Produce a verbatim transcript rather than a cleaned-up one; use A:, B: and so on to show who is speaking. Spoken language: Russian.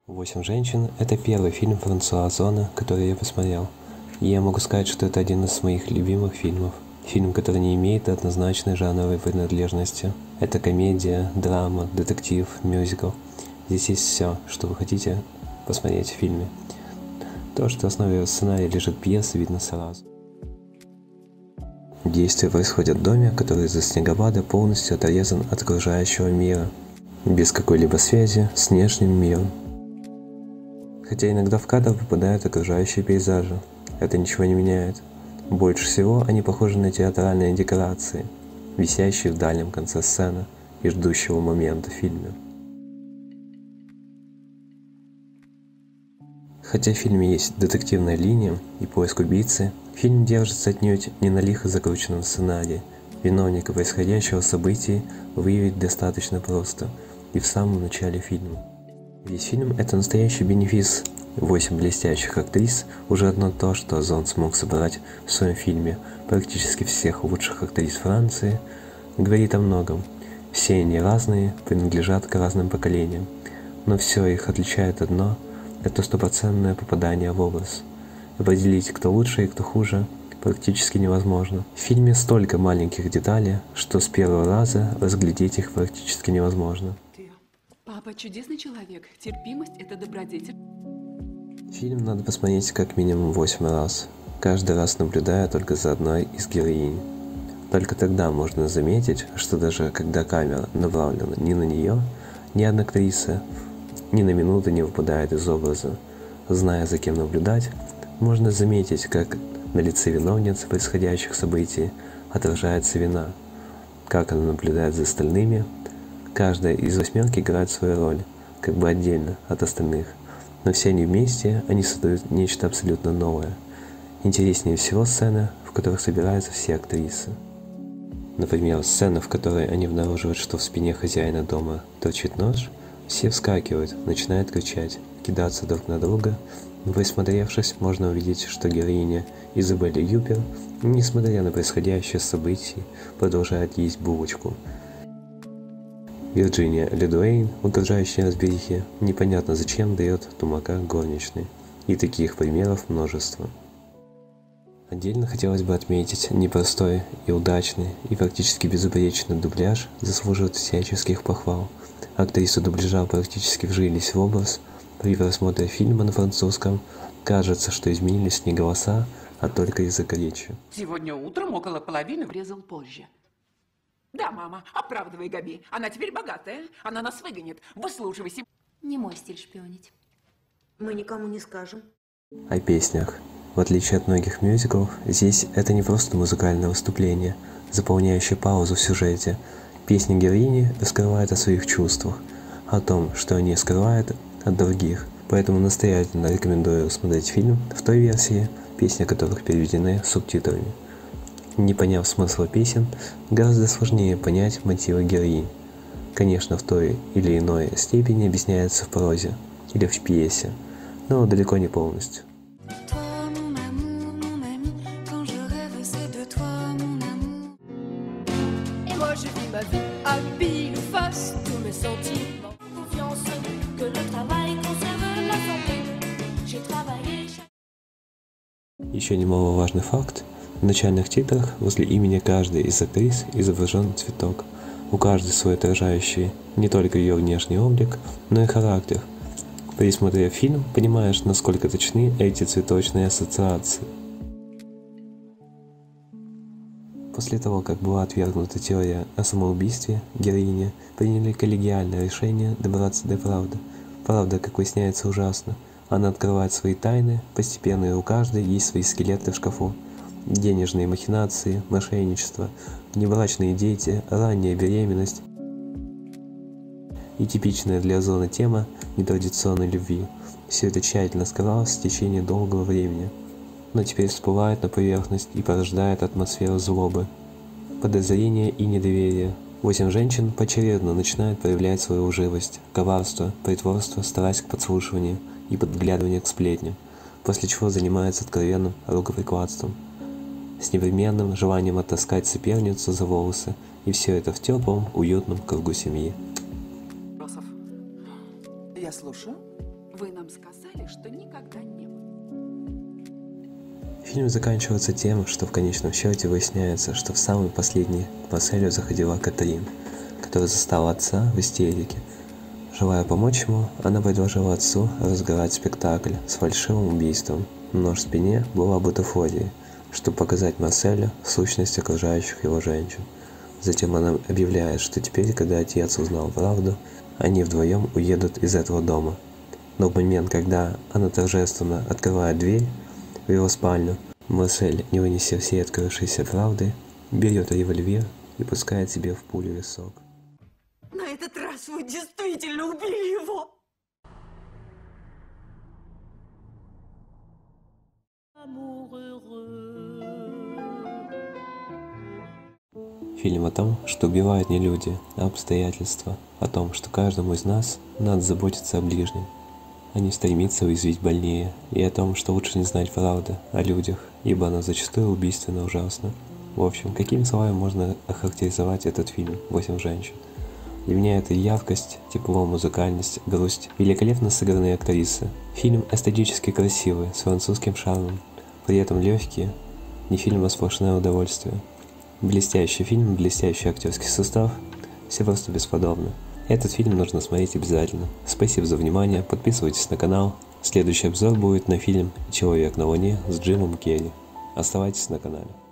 A: «Восемь женщин» — это первый фильм Франсуа Озона, который я посмотрел. И я могу сказать, что это один из моих любимых фильмов. Фильм, который не имеет однозначной жанровой принадлежности. Это комедия, драма, детектив, мюзикл. Здесь есть все, что вы хотите посмотреть в фильме. То, что в основе сценария лежит пьеса, видно сразу. Действие происходит в доме, который из-за снегопада полностью отрезан от окружающего мира, без какой-либо связи с внешним миром. Хотя иногда в кадр попадают окружающие пейзажи, это ничего не меняет. Больше всего они похожи на театральные декорации, висящие в дальнем конце сцены и ждущего момента в фильме. Хотя в фильме есть детективная линия и поиск убийцы, фильм держится отнюдь не на лихо закрученном сценарии. Виновника происходящего событий выявить достаточно просто и в самом начале фильма. Весь фильм — это настоящий бенефис. Восемь блестящих актрис — уже одно то, что Озон смог собрать в своем фильме практически всех лучших актрис Франции, говорит о многом. Все они разные, принадлежат к разным поколениям, но все их отличает одно — это стопроцентное попадание в образ. Определить, кто лучше и кто хуже, практически невозможно. В фильме столько маленьких деталей, что с первого раза разглядеть их практически невозможно.
B: Папа чудесный человек. Терпимость — это добродетель.
A: Фильм надо посмотреть как минимум восемь раз, каждый раз наблюдая только за одной из героинь. Только тогда можно заметить, что даже когда камера направлена не на нее, ни одна актриса ни на минуту не выпадает из образа. Зная, за кем наблюдать, можно заметить, как на лице виновницы происходящих событий отражается вина, как она наблюдает за остальными. Каждая из восьмерки играет свою роль, как бы отдельно от остальных, но все они вместе, они создают нечто абсолютно новое. Интереснее всего сцены, в которых собираются все актрисы. Например, сцена, в которой они обнаруживают, что в спине хозяина дома торчит нож, все вскакивают, начинают кричать, кидаться друг на друга. Присмотревшись, можно увидеть, что героиня Изабель Юппер, несмотря на происходящее событие, продолжает есть булочку. Вирджиния Ледуэйн, угрожающая разберихе, непонятно зачем дает тумака горничной. И таких примеров множество. Отдельно хотелось бы отметить, непростой и удачный, и практически безупречный дубляж заслуживает всяческих похвал. Актрисы дубляжа практически вжились в образ. При просмотре фильма на французском кажется, что изменились не голоса, а только язык речи.
C: Сегодня утром около половины
B: Врезал позже.
C: Да, мама, оправдывай Габи. Она теперь богатая. Она нас выгонит. Выслушивайся.
D: Не мой стиль шпионить.
E: Мы никому не скажем.
A: О песнях. В отличие от многих мюзиклов, здесь это не просто музыкальное выступление, заполняющее паузу в сюжете. Песни героини раскрывают о своих чувствах, о том, что они скрывают от других. Поэтому настоятельно рекомендую смотреть фильм в той версии, песни которых переведены субтитрами. Не поняв смысла песен, гораздо сложнее понять мотивы героинь. Конечно, в той или иной степени объясняется в прозе или в пьесе, но далеко не полностью. Еще немаловажный факт. В начальных титрах возле имени каждой из актрис изображен цветок. У каждой свой отражающий не только ее внешний облик, но и характер. Пересмотрев фильм, понимаешь, насколько точны эти цветочные ассоциации. После того, как была отвергнута теория о самоубийстве, героини приняли коллегиальное решение добраться до правды. Правда, как выясняется, ужасна. Она открывает свои тайны, постепенно и у каждой есть свои скелеты в шкафу. Денежные махинации, мошенничество, внебрачные дети, ранняя беременность и типичная для Озона тема нетрадиционной любви. Все это тщательно скрывалось в течение долгого времени, но теперь всплывает на поверхность и порождает атмосферу злобы, подозрения и недоверия. Восемь женщин поочередно начинают проявлять свою лживость, коварство, притворство, страсть к подслушиванию и подглядыванию к сплетням, после чего занимаются откровенным рукоприкладством, с непременным желанием оттаскать соперницу за волосы, и все это в теплом, уютном кругу семьи.
C: Я слушаю.
B: Вы нам сказали, что никогда не было.
A: Фильм заканчивается тем, что в конечном счете выясняется, что в самый последний к Марселю заходила Катрин, которая застала отца в истерике. Желая помочь ему, она предложила отцу разыграть спектакль с фальшивым убийством. Нож в спине была бутафорией, чтобы показать Марселю сущность окружающих его женщин. Затем она объявляет, что теперь, когда отец узнал правду, они вдвоем уедут из этого дома. Но в момент, когда она торжественно открывает дверь в его спальню, Марсель, не вынеся всей открывшейся правды, берет револьвер и пускает себе в пулю висок.
E: На этот раз вы действительно убили его.
A: Фильм о том, что убивают не люди, а обстоятельства, о том, что каждому из нас надо заботиться о ближнем, а не стремиться уязвить больнее, и о том, что лучше не знать правды о людях, ибо она зачастую убийственно ужасна. В общем, какими словами можно охарактеризовать этот фильм «Восемь женщин»? Для меня это яркость, тепло, музыкальность, грусть, великолепно сыгранные актрисы. Фильм эстетически красивый, с французским шармом, при этом легкий, не фильм, а сплошное удовольствие. Блестящий фильм, блестящий актерский состав, все просто бесподобно. Этот фильм нужно смотреть обязательно. Спасибо за внимание, подписывайтесь на канал. Следующий обзор будет на фильм «Человек на Луне» с Джимом Керри. Оставайтесь на канале.